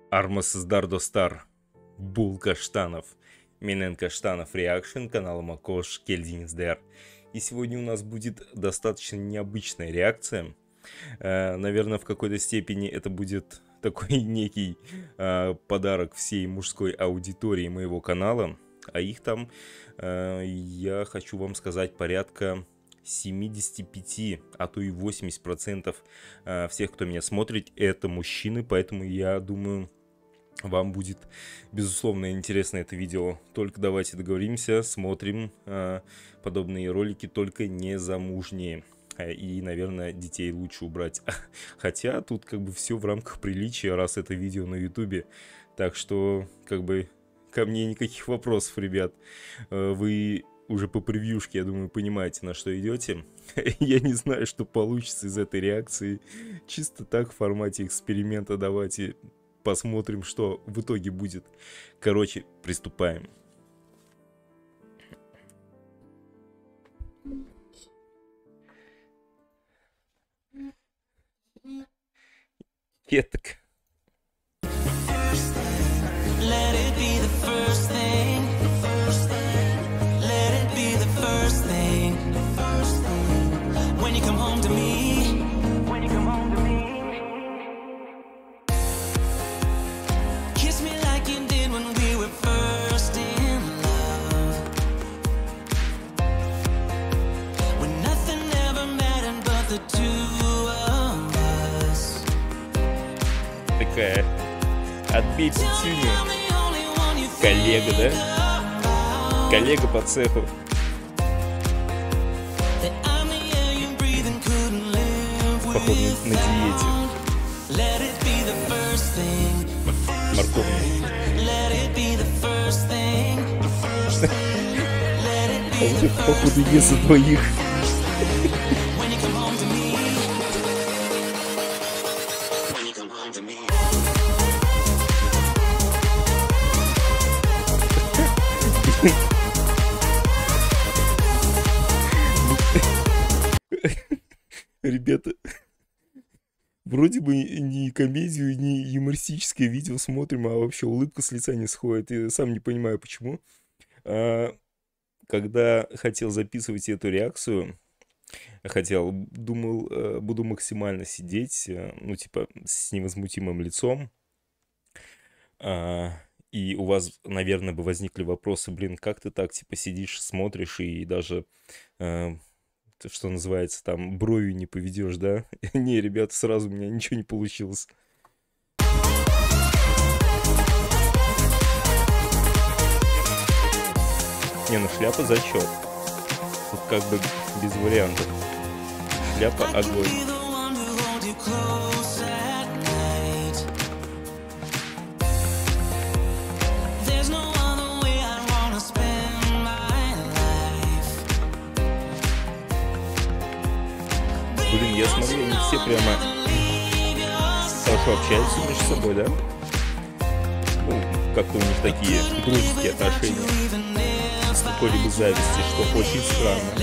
Армас Дардостар, Бул Каштанов, Минен Каштанов Реакшн, канал Макош Кельдинсдер. И сегодня у нас будет достаточно необычная реакция. Наверное, в какой-то степени это будет такой некий подарок всей мужской аудитории моего канала. А их там, я хочу вам сказать, порядка 75, а то и 80% всех, кто меня смотрит, это мужчины. Поэтому я думаю, вам будет, безусловно, интересно это видео. Только давайте договоримся, смотрим подобные ролики, только не замужние. И, наверное, детей лучше убрать. Хотя тут как бы все в рамках приличия, раз это видео на ютубе. Так что, как бы, ко мне никаких вопросов, ребят. Вы уже по превьюшке, я думаю, понимаете, на что идете. Я не знаю, что получится из этой реакции. Чисто так, в формате эксперимента давайте посмотрим, что в итоге будет. Короче, приступаем. Кеток. Такая отбей пятюню. Коллега, да? Коллега по цеху. Походу на диете. Морковный. Походу ест за двоих. Ребята, вроде бы не комедию, не юмористическое видео смотрим, а вообще улыбка с лица не сходит. И сам не понимаю, почему. Когда хотел записывать эту реакцию, думал, буду максимально сидеть, ну, типа, с невозмутимым лицом. И у вас, наверное, бы возникли вопросы, блин, как ты так, типа, сидишь, смотришь и даже... что называется, там, бровью не поведешь, да? Не, ребята, сразу у меня ничего не получилось. Не, ну шляпа зачет. Тут как бы без вариантов. Шляпа огонь. Блин, я смотрю, они все прямо хорошо общаются между собой, да? Ну, как-то у них такие дружеские отношения. С какой-либо зависти, что очень странно.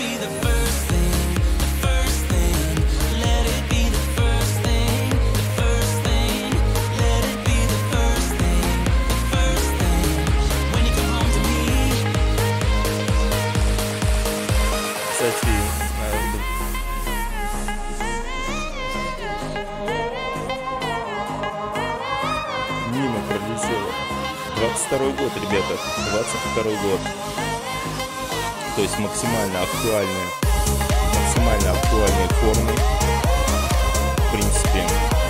Кстати, мимо пролетело. 22-й год, ребята, 22-й год. То есть максимально актуальные формы. В принципе.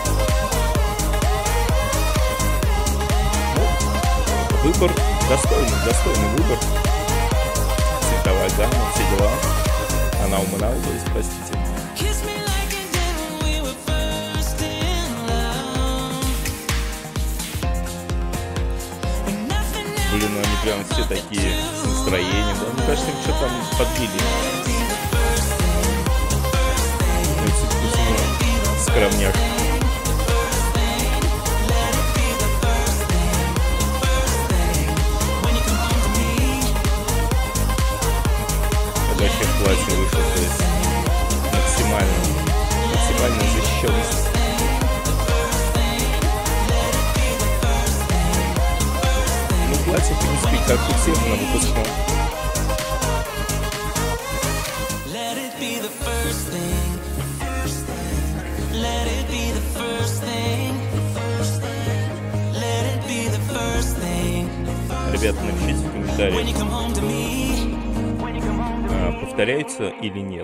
Ну, выбор достойный выбор. Цветовая гамма, все дела. Она умна, то есть, простите. Блин, ну они прям все такие с настроением, да? Мне кажется, им что там подбили. Скромняк. Это вообще в платье вышло, то есть максимальная защищенность. как у всех на выпускном. Ребята, напишите в комментариях, повторяется или нет.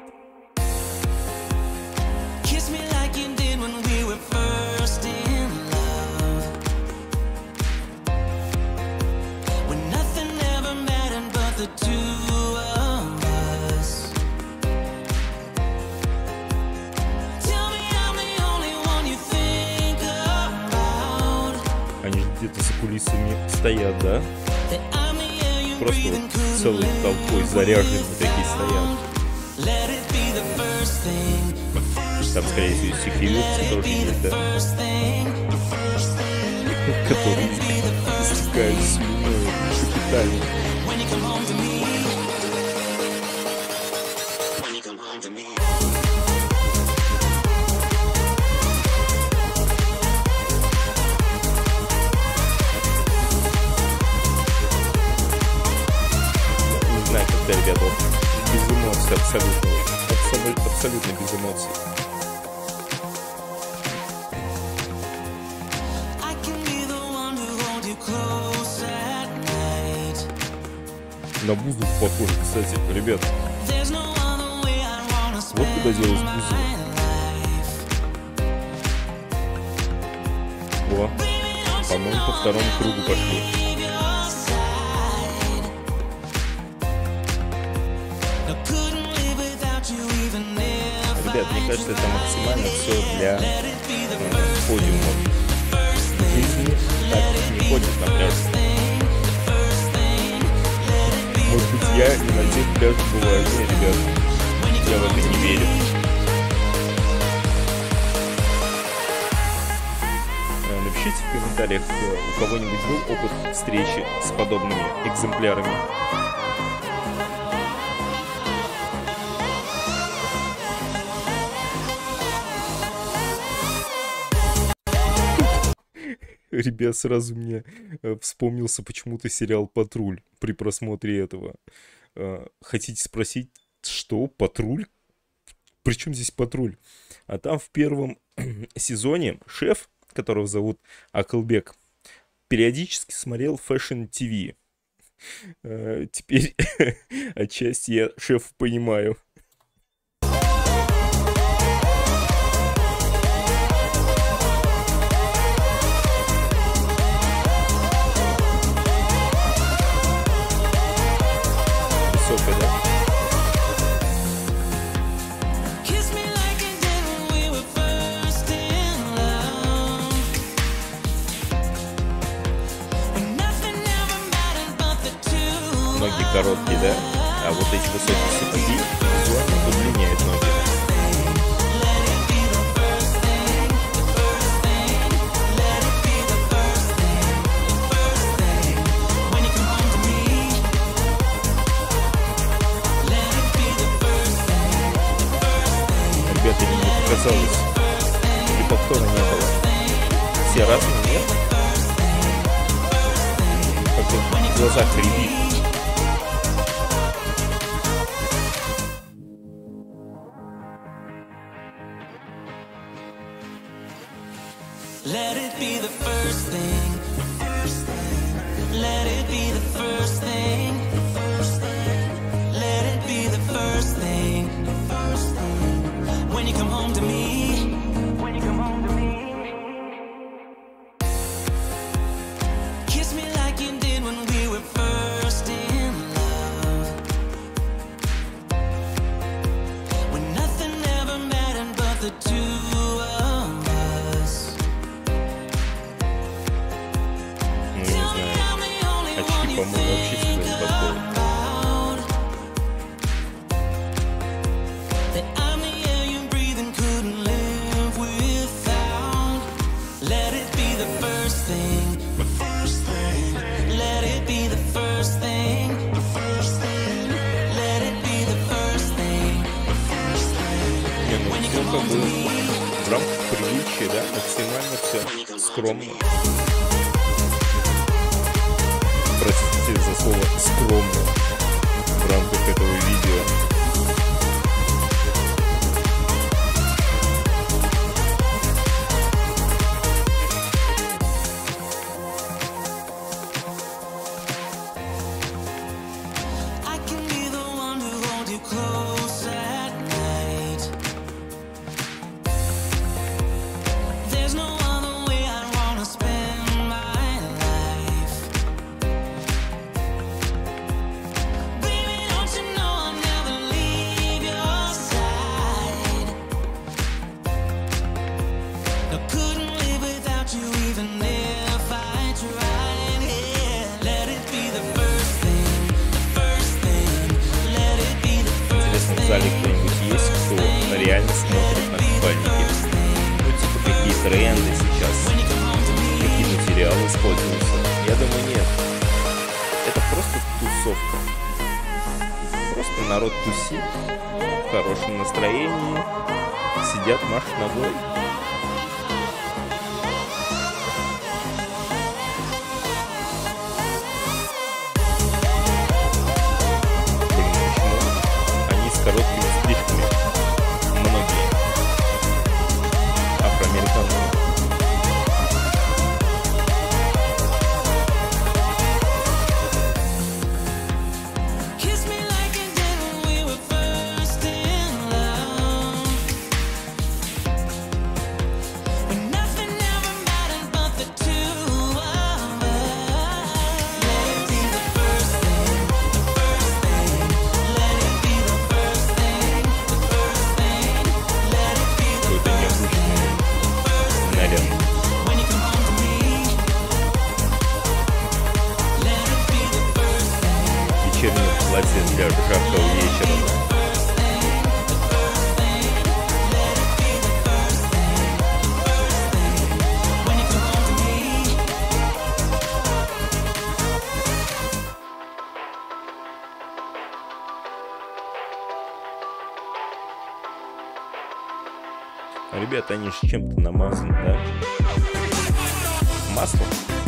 Они где-то за кулисами стоят, да? Просто вот целой толпой заряженные такие стоят. Там, скорее всего, секьюрити тоже есть, да? Которые стекают слюной капитально. Не знаю, когда, ребята, без эмоций абсолютно без эмоций. На Бузову похоже, кстати, ребят. Вот куда делась Бузова. О, по-моему, по второму кругу пошли. Ребят, мне кажется, это максимально все для подиума. В жизни так не ходит на пляж. Может быть, я и на тех пляжах бываю. Не, ребят, я в это не верю. Напишите в комментариях, у кого-нибудь был опыт встречи с подобными экземплярами. Ребят, сразу мне вспомнился почему-то сериал «Патруль» при просмотре этого. Хотите спросить, что? Патруль? Причем здесь патруль? А там в первом сезоне шеф, которого зовут Акылбек, периодически смотрел Fashion TV. Теперь отчасти я шефа понимаю. Высокая, да? Ноги короткие, да? А вот эти высокие сапоги визуально удлиняют ноги. Ребята, мне показалось, или повтора не было. Все разные, нет? Как-то в глазах рябит. Let it be the first thing. Let it be the first thing. Let it be the first thing. When you come home to me. When you come home to me. Kiss me like you did when we were first in love. When nothing ever mattered but the two. По-моему, вообще сюда не подходит. Не, ну все как бы в рамках приличия, да, максимально все скромно. простите за слово скромно в рамках этого видео. В зале кто-нибудь есть, кто реально смотрит на купальники? Ну, типа, какие тренды сейчас, какие материалы используются? Я думаю, нет. Это просто тусовка. Просто народ тусит, в хорошем настроении, сидят, машут ногой. Короткими стрижками. Многие. Афроамериканцы. Вечернее платье для жаркого вечера. Ребята, они же чем-то намазаны, да? Маслом?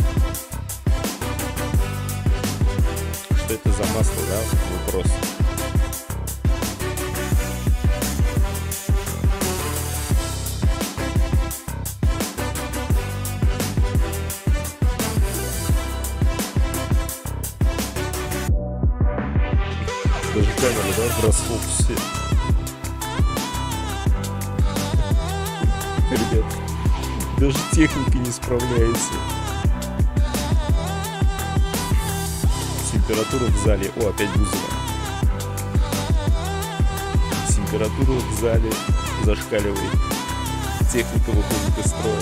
Что это за масло, да? Вопрос. Даже камера, да, в расфокусе. Ребят, даже техника не справляется. Температура в зале... О, опять Бузова. Температура в зале зашкаливает. Техника выходит из строя.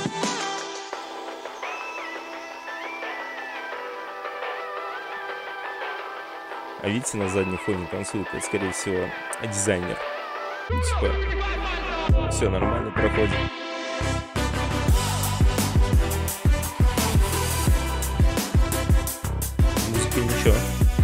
А видите, на заднем фоне танцует, это, скорее всего, дизайнер. Типа, все нормально проходит. Музыка ничего.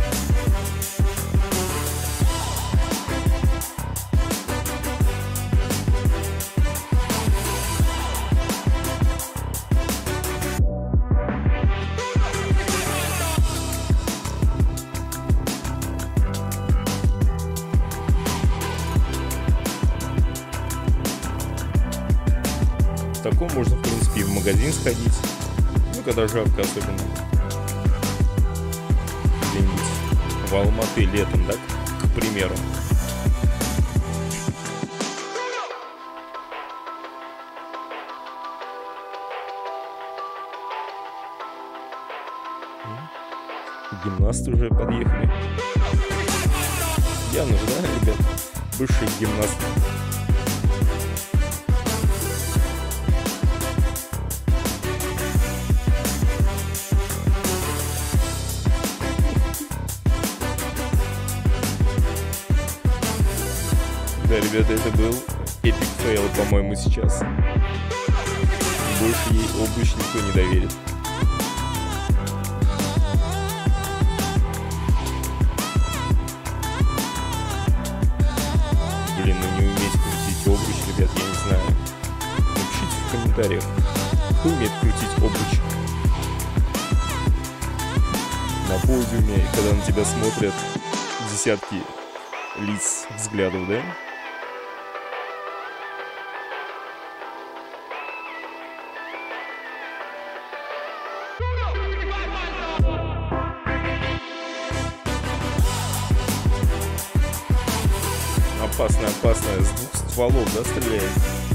В таком можно, в принципе, и в магазин сходить. Ну, когда жарко особенно. Где-нибудь в Алматы летом, да, к примеру. Гимнасты уже подъехали. Явно же, да, ребят? Бывшие гимнасты. Да, ребята, это был эпик фейл, по-моему, сейчас. Больше ей обувь никто не доверит. Блин, ну не уметь крутить обруч, ребят, я не знаю. Напишите в комментариях, кто умеет крутить обруч. на подиуме, когда на тебя смотрят десятки лиц, взглядов, да? Опасная, опасная, с двух стволов, да, стреляет?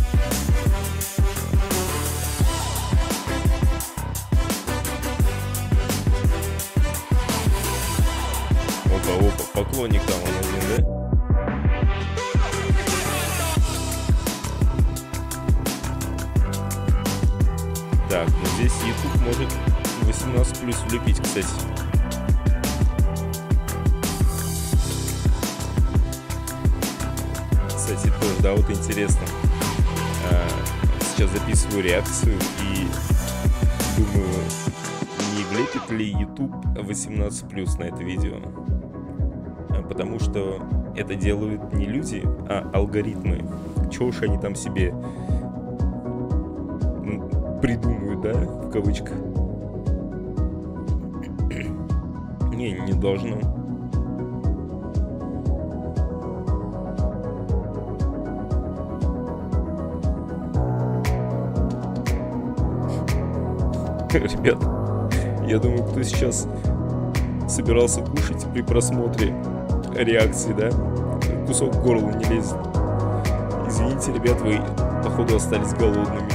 Опа, поклонник там он один, да? Так, ну здесь YouTube может 18+ влепить, кстати. Кстати, тоже, да, вот интересно. Сейчас записываю реакцию и думаю, не влепит ли YouTube 18+ на это видео. Потому что это делают не люди, а алгоритмы. Чего уж они там себе придумают, да, в кавычках. Не должно. Ребят, я думаю, кто сейчас собирался кушать при просмотре реакции, да? Кусок в горло не лезет. Извините, ребят, вы, походу, остались голодными.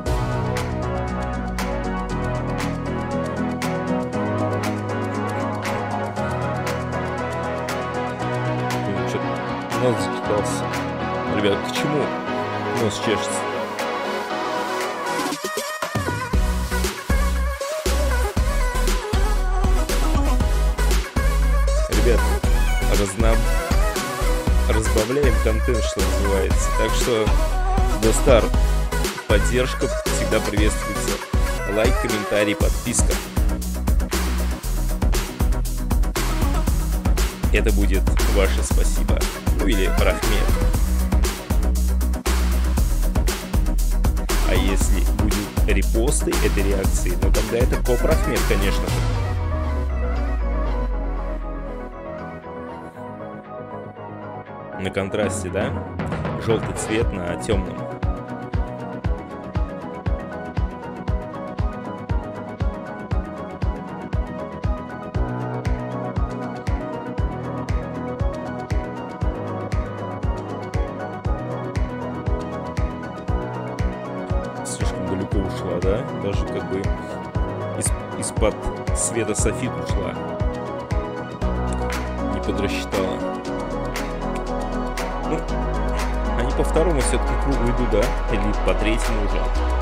Что-то нос зачитался. Ребят, к чему нос чешется? Ребят, разбавляем контент, что называется. Так что, Достар, поддержка всегда приветствуется. Лайк, комментарий, подписка. Это будет ваше спасибо. Ну или рахмет. А если будут репосты этой реакции, ну тогда это коп рахмет, конечно же. На контрасте, да? Желтый цвет на темном. Слишком далеко ушла, да? Даже как бы из-под света софит ушла. Не подрасчитала. Ну, они по второму все-таки кругу идут, да? Или по третьему уже.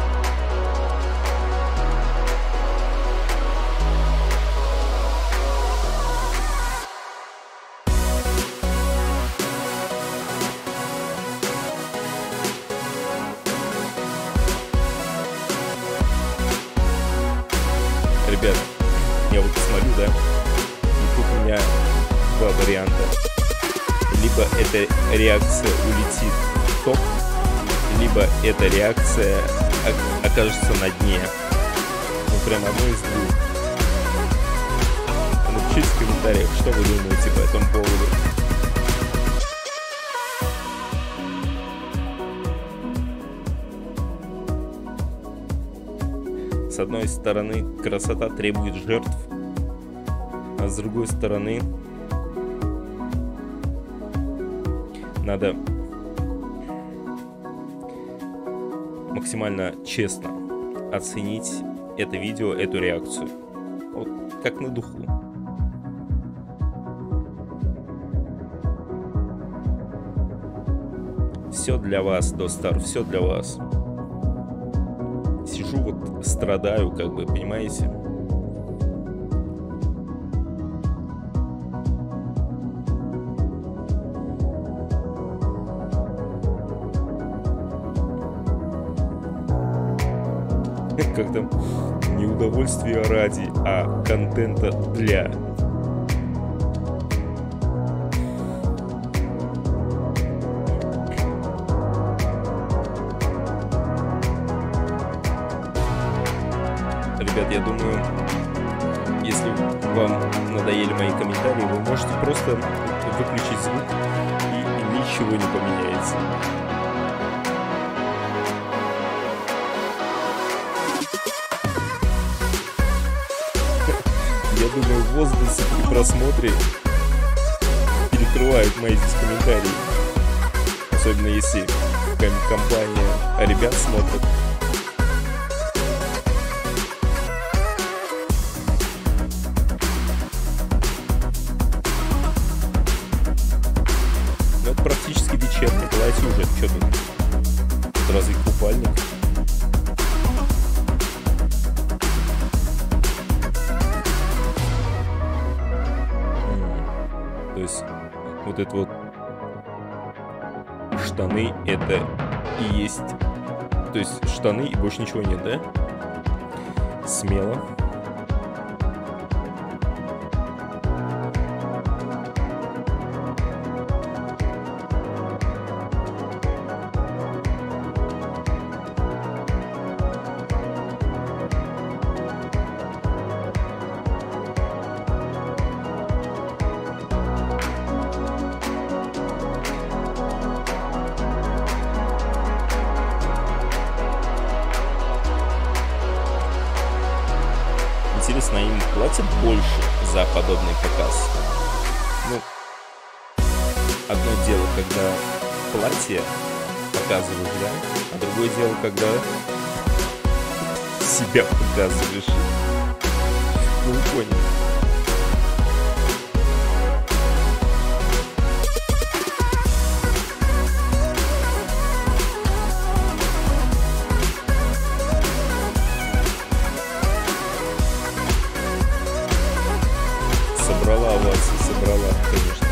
Ребят, я вот смотрю, да? И тут у меня два варианта. Либо эта реакция улетит в топ, либо эта реакция окажется на дне. Ну, прям одно из двух. Напишите в комментариях, что вы думаете по этому поводу. С одной стороны, красота требует жертв, а с другой стороны, надо максимально честно оценить это видео, эту реакцию. Вот как на духу. Все для вас, Достар, все для вас. Сижу вот, страдаю, как бы, понимаете? Как там, не удовольствия ради, а контента для. Ребят, я думаю, Если вам надоели мои комментарии, вы можете просто выключить звук, и ничего не поменяется. Я думаю, возгласы при просмотре перекрывают мои здесь комментарии. Особенно если компания ребят смотрит. Ну, это практически вечернее платье уже. Что тут? Тут разве купальник? То есть вот это вот штаны, это и есть, то есть штаны и больше ничего нет, да? Смело. Интересно, им платят больше за подобный показ? Ну, одно дело, когда платье показываешь, да? А другое дело, когда себя показываешь. Ну, вы поняли. Собрала овацию, собрала, конечно.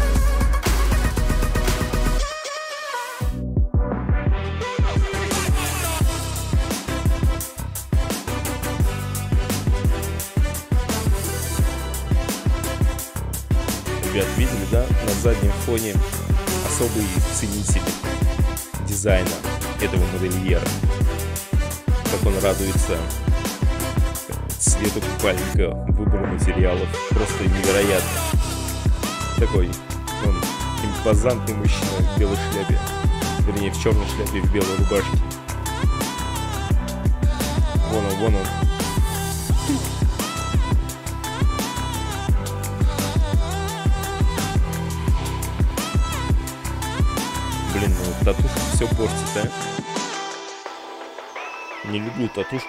Ребят, видели, да? На заднем фоне особый ценитель дизайна этого модельера. Как он радуется цвету купальника, выбору материалов. Просто невероятно. Такой он импозантный мужчина в белой шляпе. Вернее, в черной шляпе, в белой рубашке. Вон он, вон он. Блин, ну татушки все портит, а? Не люблю татушки.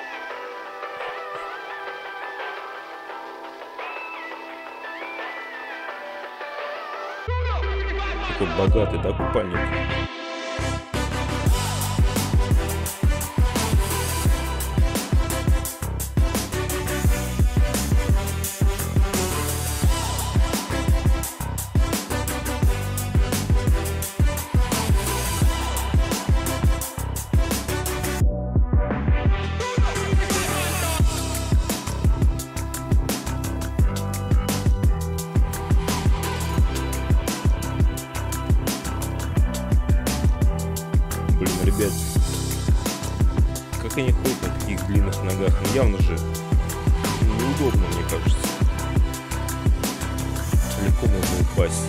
Такой богатый, да, купальник? Блин, ребят, как они ходят на таких длинных ногах? Ну явно же неудобно, мне кажется. Легко можно упасть.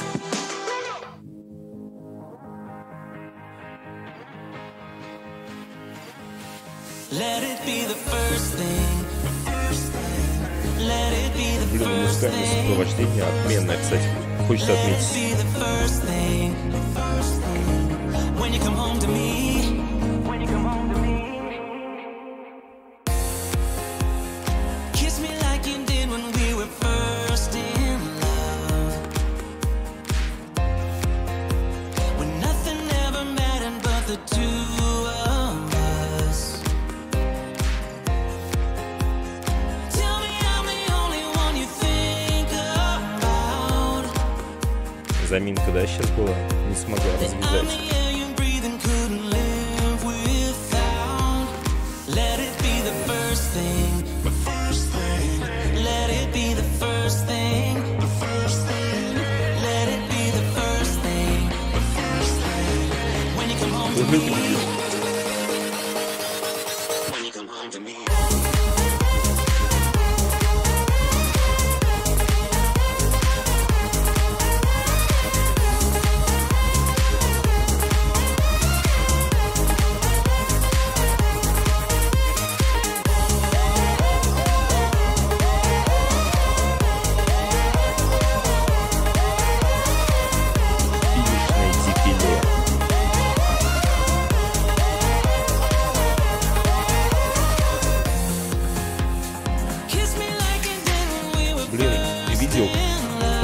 Блин, музыкальное сопровождение отменное, кстати. Хочется отметить. When you come home to me, when you come home to me, kiss me like you did when we were first in love, when nothing ever mattered but the two of us. Tell me I'm the only one you think about. Заминка, да, сейчас была? Не смогла развязать.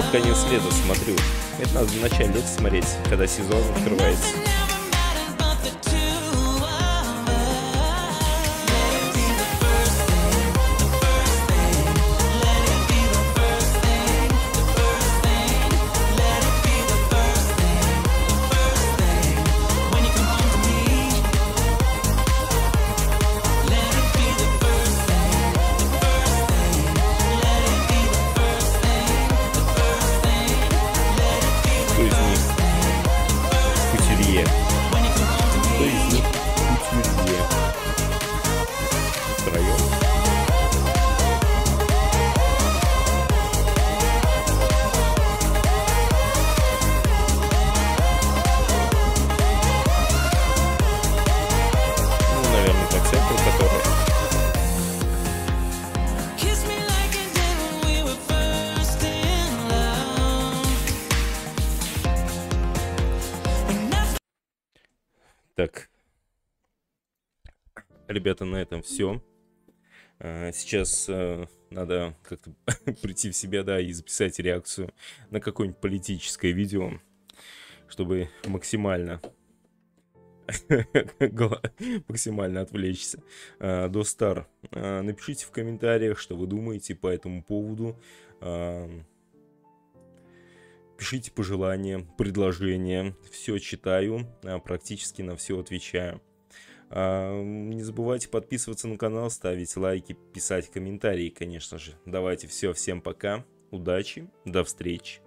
под конец лета смотрю. Это надо в начале лета смотреть, когда сезон открывается. Так, ребята, на этом все. Сейчас надо как-то прийти в себя, да, и записать реакцию на какое-нибудь политическое видео, чтобы максимально отвлечься. Достар, напишите в комментариях, что вы думаете по этому поводу. Пишите пожелания, предложения. Все читаю, практически на все отвечаю. Не забывайте подписываться на канал, ставить лайки, писать комментарии, конечно же. Давайте все, всем пока, удачи, до встречи.